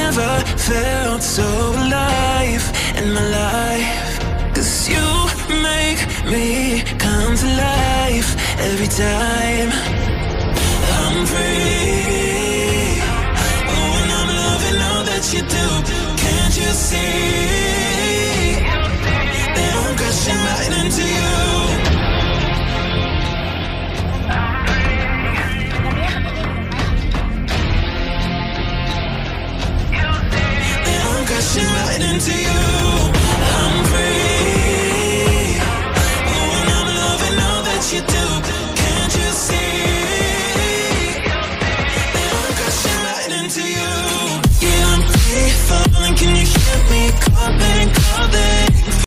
never felt so alive in my life. 'Cause you make me come to life every time. I'm free. Oh, and I'm loving all that you do. Can't you see that I'm crashing right in